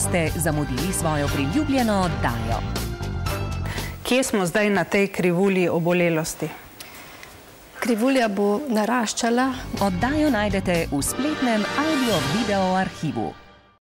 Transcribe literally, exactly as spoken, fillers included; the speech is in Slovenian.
ste zamudili svojo priljubljeno oddajo. Kje smo zdaj na tej krivulji obolelosti? Krivulja bo naraščala. Oddajo najdete v spletnem audio-video arhivu.